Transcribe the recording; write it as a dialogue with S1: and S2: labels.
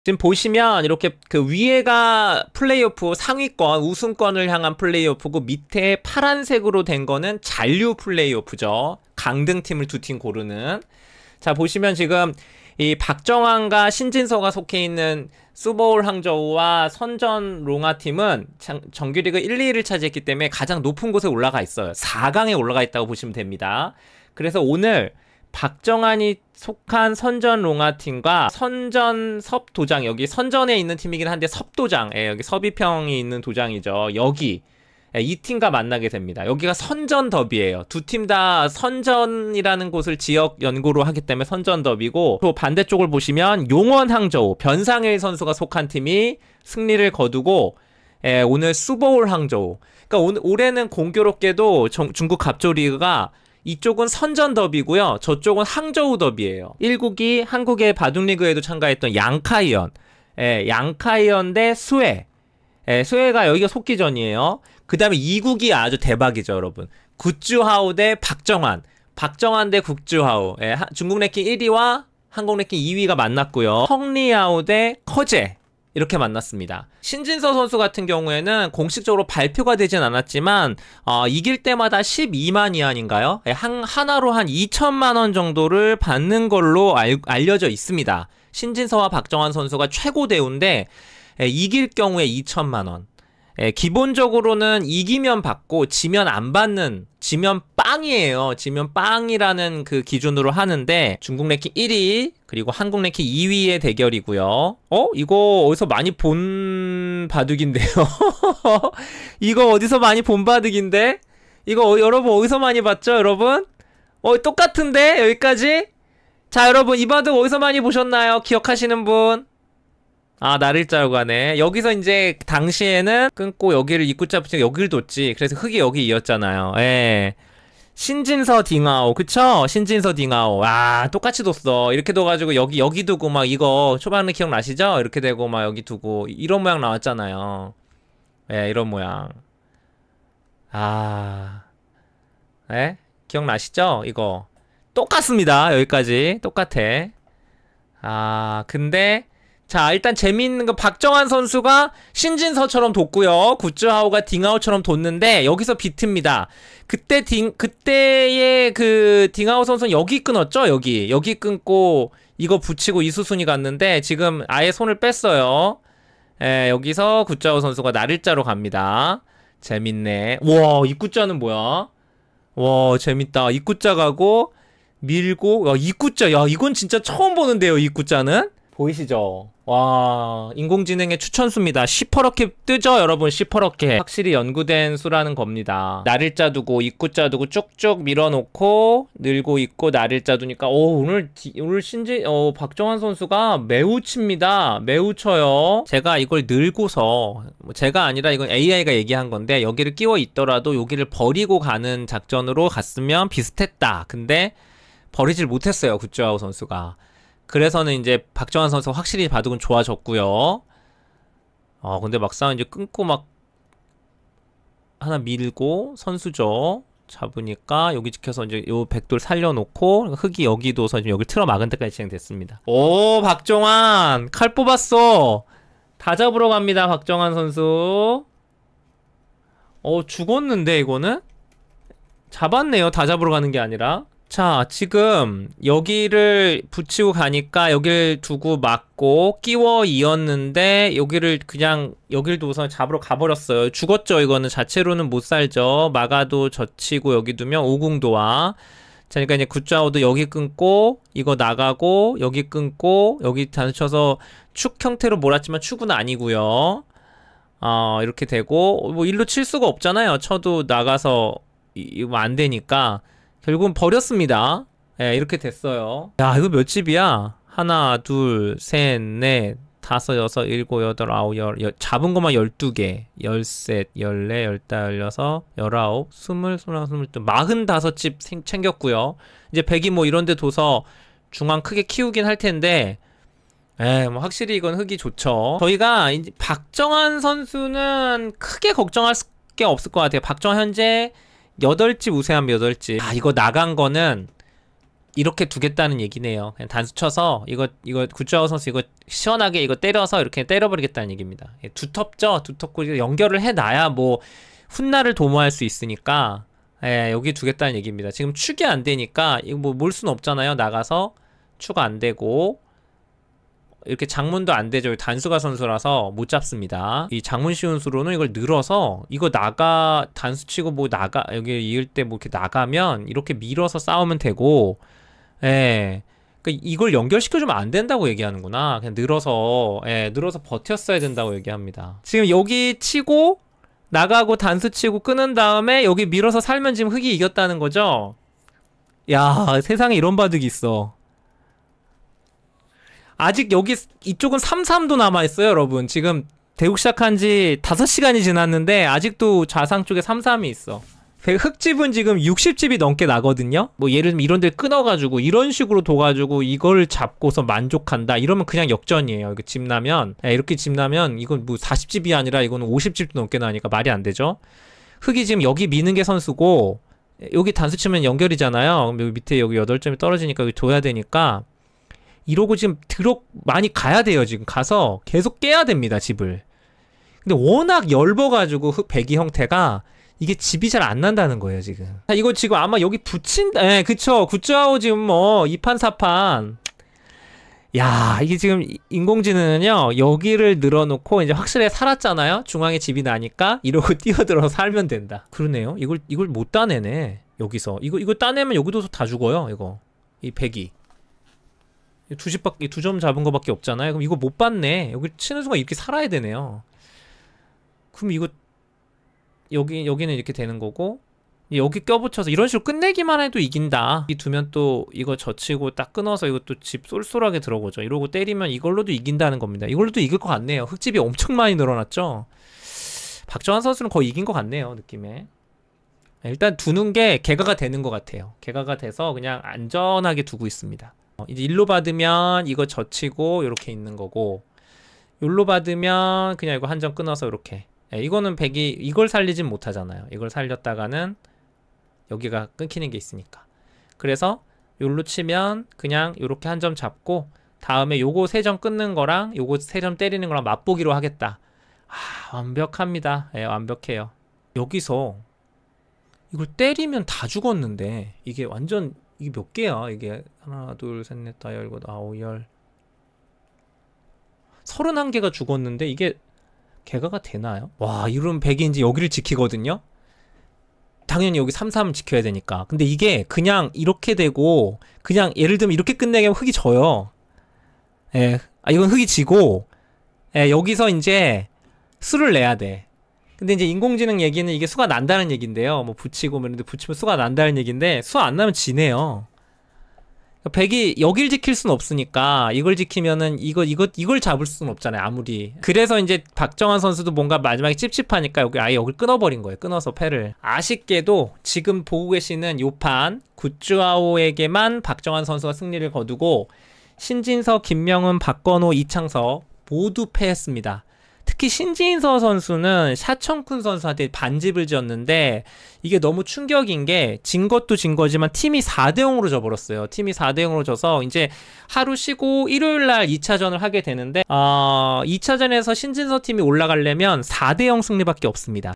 S1: 지금 보시면 이렇게 그 위에가 플레이오프 상위권 우승권을 향한 플레이오프고 밑에 파란색으로 된 거는 잔류 플레이오프죠. 강등팀을 두 팀 고르는. 자, 보시면 지금 이 박정환과 신진서가 속해 있는 수보울 항저우와 선전 롱아팀은 정규리그 1, 2위를 차지했기 때문에 가장 높은 곳에 올라가 있어요. 4강에 올라가 있다고 보시면 됩니다. 그래서 오늘 박정환이 속한 선전 롱아팀과 선전 섭도장, 여기 선전에 있는 팀이긴 한데 섭도장, 여기 서비평이 있는 도장이죠. 여기 이 팀과 만나게 됩니다. 여기가 선전 더비예요. 두 팀 다 선전이라는 곳을 지역 연고로 하기 때문에 선전 더비고, 또 반대쪽을 보시면 용원 항저우 변상일 선수가 속한 팀이 승리를 거두고 오늘 수보울 항저우, 그러니까 올해는 공교롭게도 중국 갑조 리그가 이쪽은 선전 더비고요. 저쪽은 항저우 더비예요. 1국이 한국의 바둑리그에도 참가했던 양카이언, 양카이언 대 수해. 수해가 여기가 속기전이에요. 그 다음에 2국이 아주 대박이죠, 여러분. 굿즈하우 대 박정환. 박정환 대 굿즈하우. 중국 랭킹 1위와 한국 랭킹 2위가 만났고요. 헝리하우 대 커제. 이렇게 만났습니다. 신진서 선수 같은 경우에는 공식적으로 발표가 되진 않았지만 이길 때마다 12만 이하인가요? 하나로 한 2천만 원 정도를 받는 걸로 알려져 있습니다. 신진서와 박정환 선수가 최고 대우인데 이길 경우에 2천만 원. 기본적으로는 이기면 받고 지면 안 받는, 지면 빵이에요. 지면 빵이라는 그 기준으로 하는데, 중국 랭킹 1위 그리고 한국 랭킹 2위의 대결이고요. 이거 어디서 많이 본 바둑인데요. 이거 어디서 많이 본 바둑인데? 이거 여러분 어디서 많이 봤죠, 여러분? 똑같은데 여기까지? 자, 여러분 이 바둑 어디서 많이 보셨나요? 기억하시는 분? 나를 짜고 가네. 여기서 이제 당시에는 끊고 여기를 입구자 붙이고 여기를 뒀지. 그래서 흙이 여기 이었잖아요. 신진서 딩아오, 그쵸? 신진서 딩아오. 똑같이 뒀어. 이렇게 둬가지고 여기 두고 막 이거 초반에 기억나시죠? 이렇게 되고 막 여기 두고 이런 모양 나왔잖아요. 이런 모양. 기억나시죠? 이거 똑같습니다. 여기까지 똑같아. 근데 자, 일단 재미있는 거, 박정환 선수가 신진서처럼 뒀고요. 굿즈하우가 딩하우처럼 뒀는데 여기서 비트입니다. 그때의 그 딩하우 선수는 여기 끊었죠? 여기 끊고 이거 붙이고 이수순이 갔는데 지금 아예 손을 뺐어요. 여기서 굿즈하우 선수가 나를자로 갑니다. 재밌네. 와, 입구자는 뭐야? 와, 재밌다. 입구자 가고 밀고, 입구자, 이건 진짜 처음 보는데요, 입구자는? 보이시죠? 와, 인공지능의 추천수입니다. 시퍼렇게 뜨죠, 여러분? 시퍼렇게. 확실히 연구된 수라는 겁니다. 나를자 두고 입구자 두고 쭉쭉 밀어놓고 늘고 있고 나를자 두니까 오늘 박정환 선수가 매우 칩니다. 매우 쳐요. 제가 이걸 늘고서, 제가 아니라 이건 AI가 얘기한 건데, 여기를 끼워 있더라도 여기를 버리고 가는 작전으로 갔으면 비슷했다. 근데 버리질 못했어요, 굿즈하우 선수가. 그래서는 이제 박정환 선수가 확실히 바둑은 좋아졌고요. 근데 막상 이제 끊고 막 하나 밀고 선수죠. 잡으니까 여기 지켜서 이제 요 백돌 살려놓고 흙이 여기 둬서 지금 여기 틀어 막은 데까지 진행됐습니다. 오, 박정환 칼 뽑았어. 다 잡으러 갑니다, 박정환 선수. 죽었는데 이거는? 잡았네요, 다 잡으러 가는 게 아니라. 자, 지금 여기를 붙이고 가니까 여기를 두고 막고 끼워 이었는데 여기를 그냥 여기를 두고서 잡으러 가버렸어요. 죽었죠. 이거는 자체로는 못 살죠. 막아도 젖히고 여기 두면 오궁도와. 자, 그러니까 이제 굿자오도 여기 끊고 이거 나가고 여기 끊고 여기 단쳐서 축 형태로 몰았지만 축은 아니고요. 이렇게 되고 뭐 일로 칠 수가 없잖아요. 쳐도 나가서 이거 안 되니까 결국은 버렸습니다. 이렇게 됐어요. 야, 이거 몇 집이야? 하나, 둘, 셋, 넷, 다섯, 여섯, 일곱, 여덟, 아홉, 잡은 것만 12개. 13, 14, 15, 16, 19, 20, 21, 22, 45집 챙겼고요. 이제 백이 뭐 이런 데 둬서 중앙 크게 키우긴 할 텐데, 뭐 확실히 이건 흙이 좋죠. 저희가 이제 박정환 선수는 크게 걱정할 게 없을 것 같아요. 박정환 현재 8집 우세함 8집. 이거 나간 거는 이렇게 두겠다는 얘기네요. 그냥 단수 쳐서 이거 구짜오 선수 이거 시원하게 이거 때려서 이렇게 때려버리겠다는 얘기입니다. 두텁죠? 두텁고 연결을 해놔야 뭐 훗날을 도모할 수 있으니까 예, 여기 두겠다는 얘기입니다. 지금 축이 안 되니까 이거 뭐 몰 수는 없잖아요. 나가서 축 안 되고 이렇게 장문도 안 되죠. 단수가 선수라서 못 잡습니다. 이 장문 쉬운 수로는 이걸 늘어서 이거 단수 치고 뭐 여기 이을 때 뭐 이렇게 나가면 이렇게 밀어서 싸우면 되고 예. 그러니까 이걸 연결시켜주면 안 된다고 얘기하는구나. 그냥 늘어서 버텼어야 된다고 얘기합니다. 지금 여기 치고 나가고 단수 치고 끊은 다음에 여기 밀어서 살면 지금 흑이 이겼다는 거죠? 야, 세상에 이런 바둑이 있어. 아직 여기 이쪽은 3-3도 남아있어요, 여러분. 지금 대국 시작한 지 5시간이 지났는데 아직도 좌상 쪽에 3-3이 있어. 흑집은 지금 60집이 넘게 나거든요. 뭐 예를 들면 이런 데 끊어가지고 이런 식으로 둬가지고 이걸 잡고서 만족한다 이러면 그냥 역전이에요. 이거 집 나면 이렇게 집 나면 이건 뭐 40집이 아니라 이거는 50집도 넘게 나니까 말이 안 되죠. 흑이 지금 여기 미는 게 선수고 여기 단수 치면 연결이잖아요. 그럼 여기 밑에 여기 8점이 떨어지니까 여기 둬야 되니까 이러고 지금 많이 가야 돼요. 지금 가서 계속 깨야 됩니다. 집을. 근데 워낙 엷어가지고 백이 형태가 이게 집이 잘 안 난다는 거예요, 지금. 이거 지금 아마 여기 그쵸. 구짜오 지금 뭐, 2판, 4판. 야, 이게 지금 인공지능은요, 여기를 늘어놓고 이제 확실하게 살았잖아요? 중앙에 집이 나니까? 이러고 뛰어들어서 살면 된다. 그러네요. 이걸 못 따내네. 여기서. 이거 따내면 여기도 다 죽어요, 이거. 이 백이. 두 점 잡은 거밖에 없잖아요. 그럼 이거 못 봤네. 여기 치는 순간 이렇게 살아야 되네요. 그럼 이거, 여기는 이렇게 되는 거고 여기 껴붙여서 이런 식으로 끝내기만 해도 이긴다. 이 두면 또 이거 젖히고 딱 끊어서 이것도 집 쏠쏠하게 들어오죠. 이러고 때리면 이걸로도 이긴다는 겁니다. 이걸로도 이길 것 같네요. 흑집이 엄청 많이 늘어났죠. 박정환 선수는 거의 이긴 것 같네요. 느낌에. 일단 두는 게 개가가 되는 것 같아요. 개가가 돼서 그냥 안전하게 두고 있습니다. 이제 일로 받으면 이거 젖히고 이렇게 있는 거고 요로 받으면 그냥 이거 한 점 끊어서 이렇게 이거는 백이 이걸 살리진 못하잖아요. 이걸 살렸다가는 여기가 끊기는 게 있으니까. 그래서 요로 치면 그냥 요렇게 한 점 잡고 다음에 요거 3점 끊는 거랑 요거 3점 때리는 거랑 맛보기로 하겠다. 완벽합니다. 완벽해요. 여기서 이걸 때리면 다 죽었는데 이게 완전 이게 몇 개야? 이게 하나 둘 셋 넷 다 열고 아홉 열 31개가 죽었는데 이게 개가가 되나요? 와, 이러면 백인지 여기를 지키거든요? 당연히 여기 3-3 지켜야 되니까. 근데 이게 그냥 이렇게 되고 그냥 예를 들면 이렇게 끝내게 하면 흑이 져요. 이건 흑이 지고 여기서 이제 수를 내야 돼. 근데 이제 인공지능 얘기는 이게 수가 난다는 얘긴데요. 뭐 붙이고 뭐 이런데 붙이면 수가 난다는 얘긴데 수 안 나면 지네요. 백이 여길 지킬 수는 없으니까 이걸 지키면은 이걸 잡을 수는 없잖아요. 아무리. 그래서 이제 박정환 선수도 뭔가 마지막에 찝찝하니까 아예 여길 끊어버린 거예요. 끊어서 패를. 아쉽게도 지금 보고 계시는 요판 구쭈아오에게만 박정환 선수가 승리를 거두고 신진서, 김명훈, 박건호, 이창서 모두 패했습니다. 특히 신진서 선수는 샤청쿤 선수한테 반집을 지었는데 이게 너무 충격인 게 진 것도 진 거지만 팀이 4대0으로 져버렸어요. 팀이 4대0으로 져서 이제 하루 쉬고 일요일날 2차전을 하게 되는데 2차전에서 신진서 팀이 올라가려면 4대0 승리밖에 없습니다.